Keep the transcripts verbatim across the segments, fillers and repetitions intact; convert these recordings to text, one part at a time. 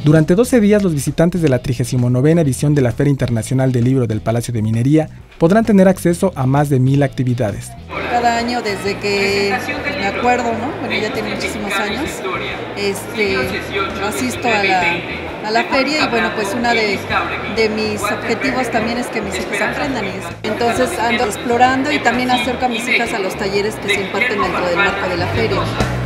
Durante doce días, los visitantes de la trigésima novena edición de la Feria Internacional del Libro del Palacio de Minería podrán tener acceso a más de mil actividades. Cada año, desde que me acuerdo, ¿no? Bueno, ya tiene muchísimos años, este, asisto a la, a la feria y bueno, pues uno de, de mis objetivos también es que mis hijos aprendan eso. Entonces ando explorando y también acerco a mis hijas a los talleres que se imparten dentro del marco de la feria.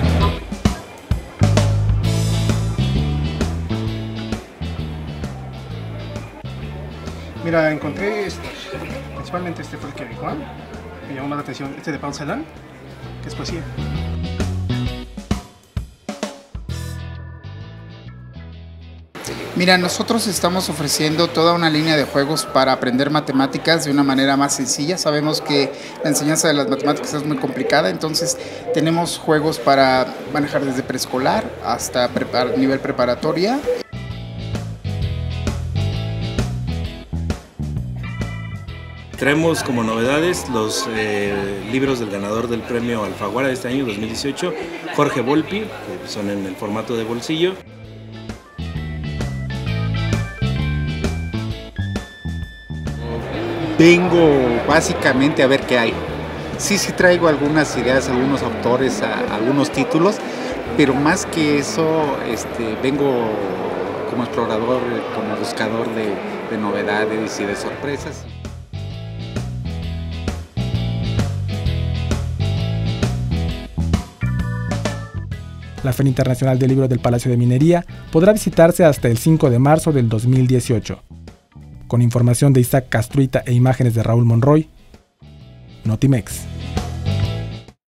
Mira, encontré este, principalmente este fue el que vi, Juan, me llamó la atención, este de Pau Celan, que es poesía. Mira, nosotros estamos ofreciendo toda una línea de juegos para aprender matemáticas de una manera más sencilla. Sabemos que la enseñanza de las matemáticas es muy complicada, entonces tenemos juegos para manejar desde preescolar hasta prepar, nivel preparatoria. Traemos como novedades los eh, libros del ganador del premio Alfaguara de este año dos mil dieciocho, Jorge Volpi, que son en el formato de bolsillo. Vengo básicamente a ver qué hay. Sí, sí traigo algunas ideas, algunos autores, a, algunos títulos, pero más que eso, este, vengo como explorador, como buscador de, de novedades y de sorpresas. La Feria Internacional del Libro del Palacio de Minería podrá visitarse hasta el cinco de marzo del dos mil dieciocho. Con información de Isaac Castruita e imágenes de Raúl Monroy, Notimex.